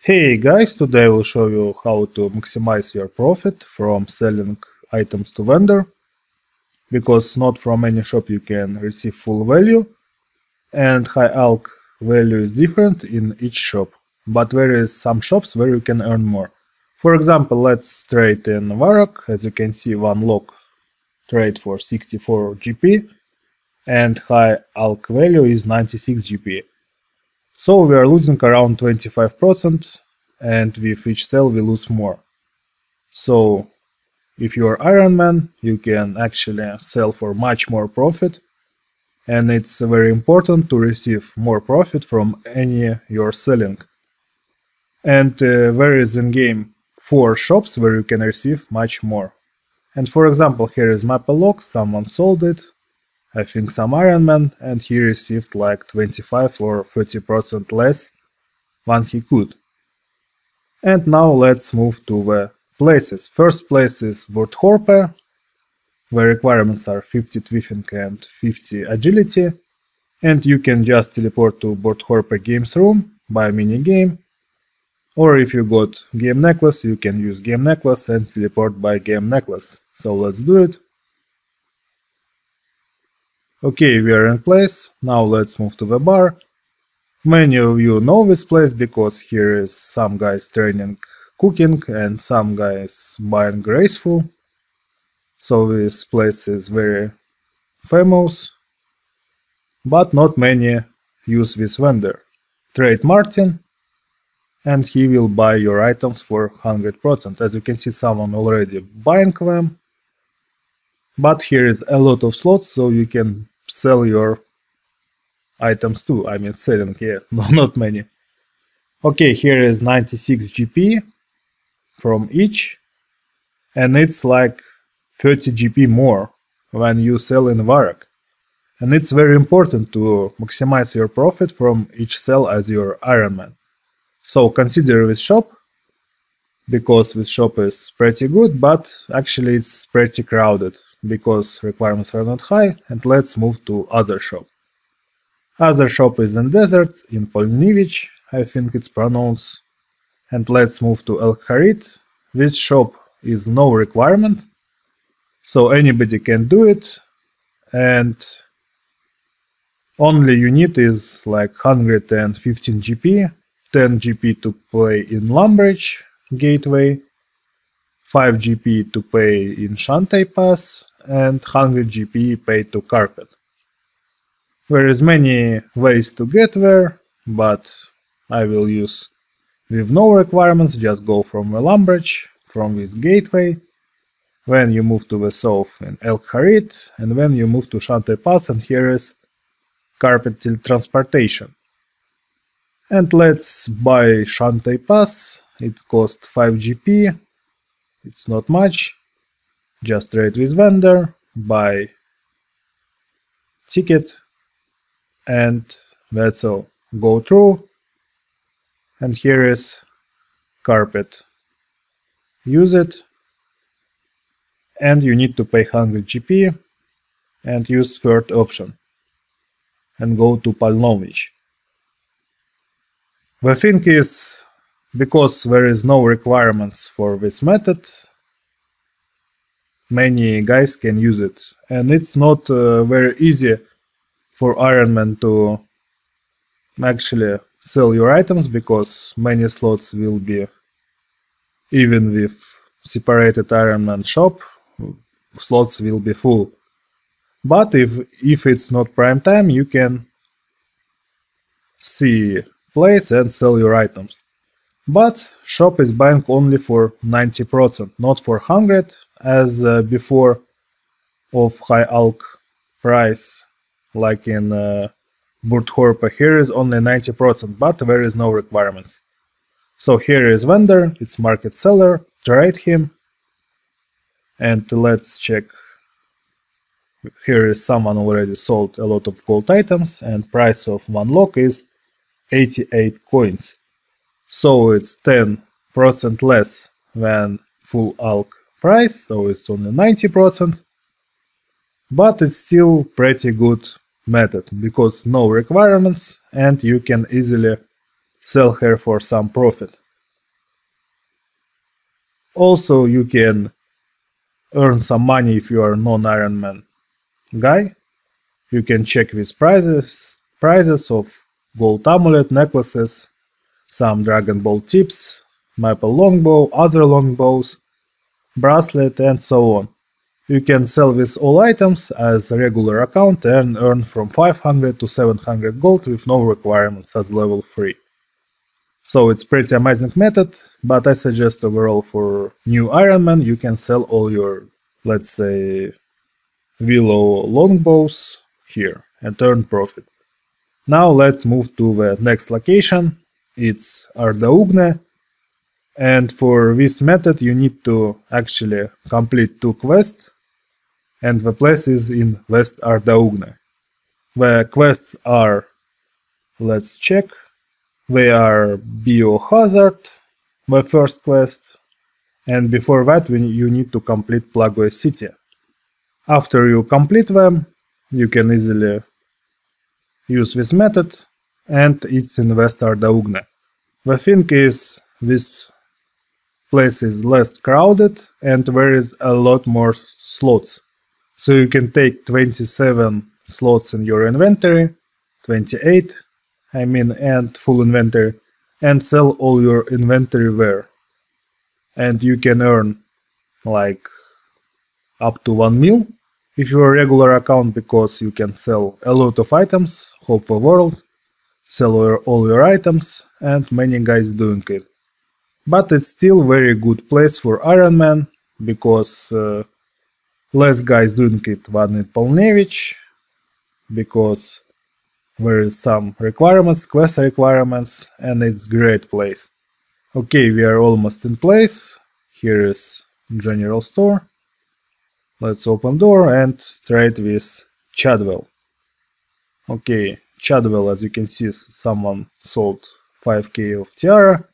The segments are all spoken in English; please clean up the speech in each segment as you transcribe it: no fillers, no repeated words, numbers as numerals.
Hey guys, today I will show you how to maximize your profit from selling items to vendor, because not from any shop you can receive full value, and high ALK value is different in each shop, but there is some shops where you can earn more. For example, let's trade in Varrock. As you can see, one lock trade for 64 GP and high ALK value is 96 GP. So we are losing around 25%, and with each sell we lose more. So if you are Iron Man, you can actually sell for much more profit, and it's very important to receive more profit from any you're selling. And there is in game 4 shops where you can receive much more. And for example, here is Maple Lock, someone sold it, I think some Iron Man, and he received like 25 or 30% less than he could. And now let's move to the places. First place is Bordhorpe, where requirements are 50 Twiffing and 50 Agility, and you can just teleport to Bordhorpe Games Room, buy a mini game, or if you got Game Necklace, you can use Game Necklace and teleport by Game Necklace. So let's do it. Okay, we are in place. Now let's move to the bar. Many of you know this place because here is some guys training cooking and some guys buying graceful. So this place is very famous, but not many use this vendor. Trade Martin and he will buy your items for 100%. As you can see, someone already buying them. But here is a lot of slots, so you can sell your items too. I mean selling, yeah, not many. Okay, here is 96 GP from each, and it's like 30 GP more when you sell in Varrock. And it's very important to maximize your profit from each sell as your Iron Man. So consider this shop, because this shop is pretty good, but actually it's pretty crowded because requirements are not high. And let's move to other shop. Other shop is in Desert, in Polnivich, I think it's pronounced. And let's move to El Harit. This shop is no requirement, so anybody can do it, and only you need is like 115 GP, 10 GP to play in Lumbridge Gateway, 5 GP to pay in Shantae Pass, and 100 GP paid to Carpet. There is many ways to get there, but I will use with no requirements. Just go from the Lumbridge, from this gateway, when you move to the south in El Harit, and when you move to Shantae Pass, and here is Carpet Transportation. And let's buy Shantae Pass. It costs 5 GP, it's not much. Just trade with vendor, buy ticket, and that's all. Go through, and here is Carpet. Use it, and you need to pay 100 GP, and use third option, and go to Polnovich. The thing is, because there is no requirements for this method, many guys can use it, and it's not very easy for Iron Man to actually sell your items, because many slots will be, even with separated Iron Man shop, slots will be full. But if it's not prime time, you can see place and sell your items. But shop is buying only for 90%, not for 100 as before of high ALK price, like in Bordhorpe. Here is only 90%, but there is no requirements. So here is vendor, it's market seller, trade him, and let's check. Here is someone already sold a lot of gold items, and price of one lock is 88 coins. So it's 10% less than full ALK price, so it's only 90%. But it's still pretty good method, because no requirements and you can easily sell her for some profit. Also, you can earn some money if you are non-Iron Man guy. You can check with prizes of gold amulet, necklaces, some Dragon Ball tips, maple longbow, other longbows, bracelet, and so on. You can sell with all items as a regular account and earn from 500 to 700 gold with no requirements as level 3. So it's pretty amazing method, but I suggest overall for new Iron Man you can sell all your, let's say, willow longbows here and earn profit. Now let's move to the next location. It's Ardaugne, and for this method you need to actually complete 2 quests, and the place is in West Ardaugne. The quests are, let's check, they are Biohazard, the first quest, and before that you need to complete Plague City. After you complete them, you can easily use this method, and it's in West Ardaugne. The thing is, this place is less crowded and there is a lot more slots. So you can take 27 slots in your inventory, 28 and full inventory, and sell all your inventory there. And you can earn like up to 1 mil if you're a regular account, because you can sell a lot of items, Hope for World, sell all your items, and many guys doing it. But it's still very good place for Iron Man, because less guys doing it than in Polnevich, because there is some requirements, quest requirements, and it's great place. Okay, we are almost in place. Here is general store. Let's open door and trade with Chadwell. Okay, Chadwell, as you can see, someone sold 5k of tiara.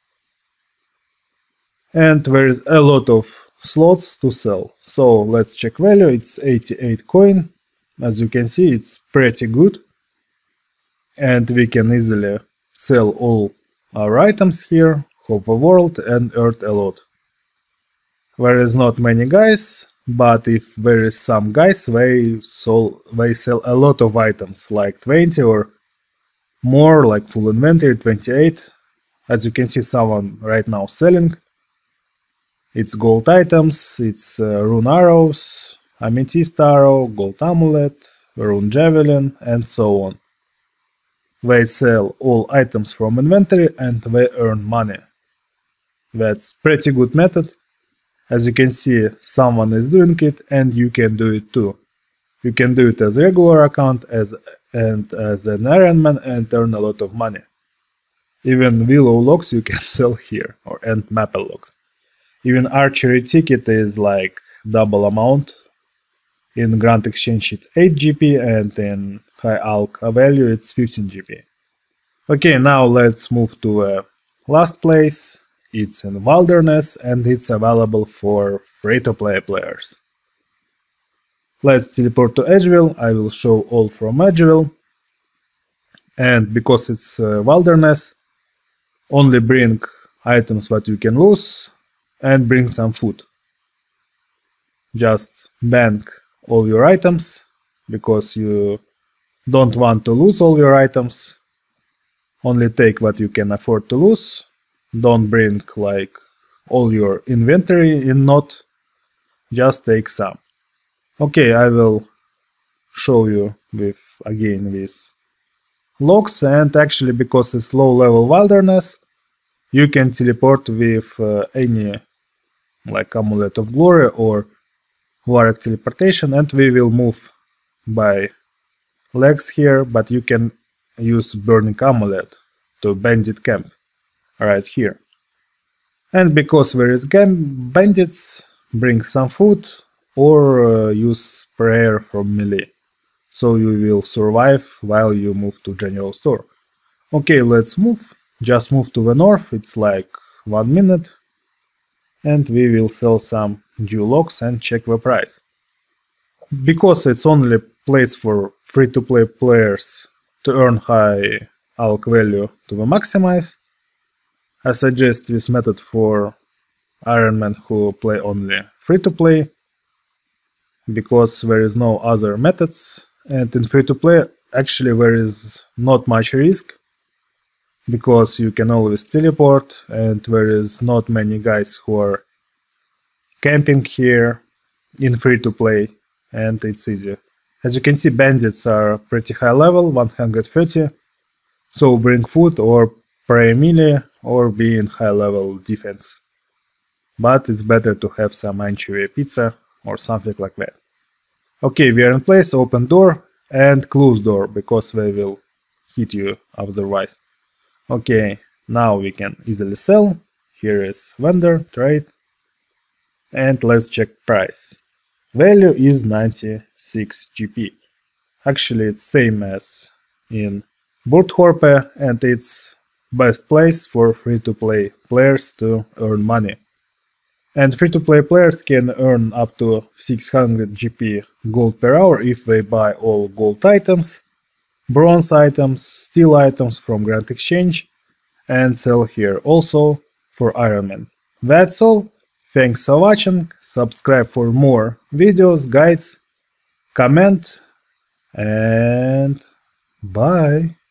And there is a lot of slots to sell. So let's check value, it's 88 coin. As you can see, it's pretty good. And we can easily sell all our items here, Hope of World, and earn a lot. There is not many guys, but if there is some guys, they sell a lot of items, like 20 or more, like full inventory, 28. As you can see, someone right now selling. It's gold items, it's rune arrows, amethyst arrow, gold amulet, rune javelin, and so on. They sell all items from inventory and they earn money. That's pretty good method. As you can see, someone is doing it and you can do it too. You can do it as a regular account and as an Iron Man and earn a lot of money. Even willow logs you can sell here, and maple logs. Even archery ticket is like double amount. In Grand Exchange it's 8 GP and in High Alch value it's 15 GP. Okay, now let's move to last place. It's in Wilderness and it's available for free-to-play players. Let's teleport to Edgeville. I will show all from Edgeville. And because it's Wilderness, only bring items that you can lose and bring some food. Just bank all your items, because you don't want to lose all your items. Only take what you can afford to lose. Don't bring like all your inventory in not, just take some. Okay, I will show you again with logs, and actually because it's low level Wilderness, you can teleport with any like Amulet of Glory or Warwick teleportation, and we will move by legs here, but you can use Burning Amulet to Bandit Camp right here. And because there is bandits, bring some food or use prayer from melee, so you will survive while you move to general store. Okay, let's move. Just move to the north, it's like 1 minute. And we will sell some Jew logs and check the price. Because it's only place for free-to-play players to earn high alch value to the maximize, I suggest this method for Ironman who play only free-to-play, because there is no other methods, and in free-to-play actually there is not much risk, because you can always teleport and there is not many guys who are camping here in free-to-play, and it's easy. As you can see, bandits are pretty high level, 130, so bring food or pray melee or be in high level defense. But it's better to have some anchovy pizza or something like that. Okay, we are in place, open door and close door, because they will hit you otherwise. Okay, now we can easily sell. Here is vendor, trade, and let's check price. Value is 96 GP. Actually, it's same as in Burthorpe, and it's best place for free-to-play players to earn money. And free-to-play players can earn up to 600 GP gold per hour if they buy all gold items, bronze items, steel items from Grand Exchange, and sell here also for Ironman. That's all. Thanks for watching. Subscribe for more videos, guides, comment, and bye.